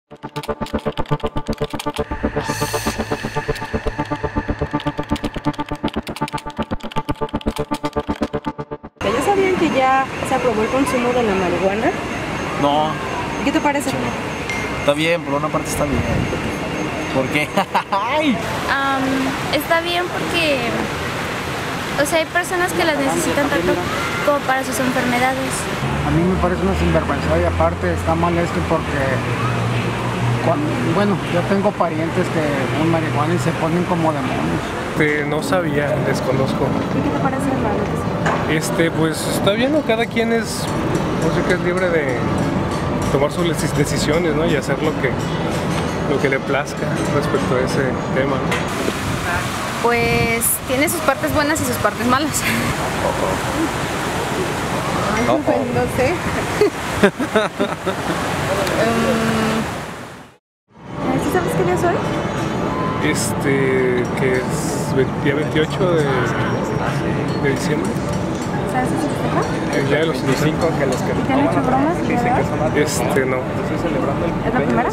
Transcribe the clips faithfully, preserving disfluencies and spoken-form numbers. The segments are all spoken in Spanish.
¿Ya sabían que ya se aprobó el consumo de la marihuana? No. ¿Qué te parece? Está bien, por una parte está bien. ¿Por qué? um, está bien porque, o sea, hay personas que las necesitan tanto como para sus enfermedades. A mí me parece una sinvergüenza y aparte está mal esto porque, cuando, bueno, yo tengo parientes que fuman marihuana y se ponen como demonios. Este, no sabía, desconozco. ¿Y qué te parece la noticia? Este, pues está bien, ¿no? Cada quien es, no sé, que es libre de tomar sus decisiones, ¿no? Y hacer lo que, lo que le plazca respecto a ese tema, ¿no? Pues tiene sus partes buenas y sus partes malas. Ay, oh, pues, oh. No sé. um, ¿Sí sabes qué día es hoy? Este, que es día veintiocho de, de diciembre. ¿Sabes si se festeja? El día de los inocentes. Que los que ¿Y te han hecho bromas? Este, no. Estoy celebrando el ¿Es la primera?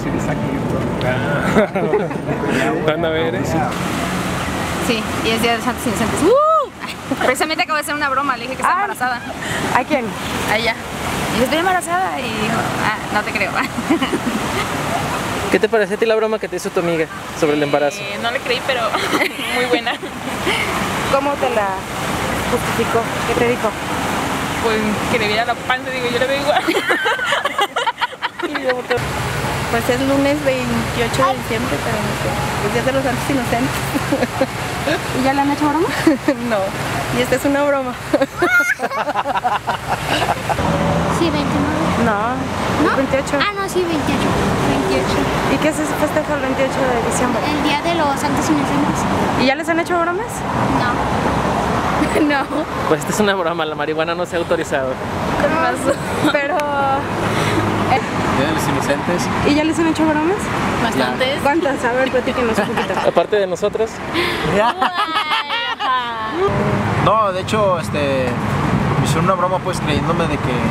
Ah. Van a ver eso. Sí, y es día de Santos Inocentes. ¡Uh! Precisamente acabo de hacer una broma, le dije que estaba ah, embarazada. ¿A quién? A ella. Y yo estoy embarazada y dijo, ah, no te creo. ¿Qué te parece a ti la broma que te hizo tu amiga sobre el embarazo? Eh, no le creí, pero muy buena. ¿Cómo te la justificó? ¿Qué te dijo? Pues que le viera la panza, digo, yo le veo igual. Pues es lunes veintiocho de diciembre, pero no sé, el día de los Santos Inocentes. ¿Y ya le han hecho broma? No, y esta es una broma. Sí, veintinueve. No, ¿no? veintiocho. Ah, no, sí, veintiocho. veintiocho. ¿Y qué se festeja el veintiocho de diciembre? El día de los Santos Inocentes. ¿Y ya les han hecho bromas? No. No. Pues esta es una broma, la marihuana no se ha autorizado. No, pero... Día de los Inocentes. ¿Y ya les han hecho bromas? Bastantes. ¿Cuántas? A ver, platíquenos un poquito. Aparte de nosotros. No, de hecho, este, me hicieron una broma pues creyéndome de que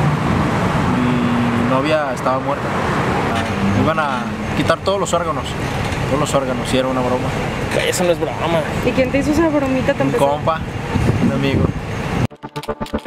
mi novia estaba muerta. Me iban a quitar todos los órganos, todos los órganos, y era una broma. Eso no es broma. ¿Y quién te hizo esa bromita tan Un pesada? compa, un amigo.